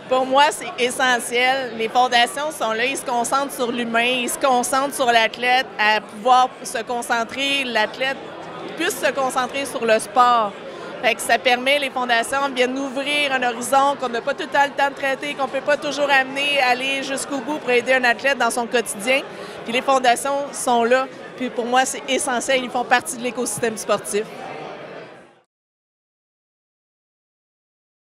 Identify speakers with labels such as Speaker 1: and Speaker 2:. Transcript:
Speaker 1: Pour moi, c'est essentiel. Les fondations sont là, ils se concentrent sur l'humain, ils se concentrent sur l'athlète, à pouvoir se concentrer, l'athlète puisse se concentrer sur le sport. Fait que ça permet, les fondations viennent ouvrir un horizon qu'on n'a pas tout le temps de traiter, qu'on ne peut pas toujours amener, aller jusqu'au bout pour aider un athlète dans son quotidien. Puis les fondations sont là. Puis pour moi, c'est essentiel, ils font partie de l'écosystème sportif.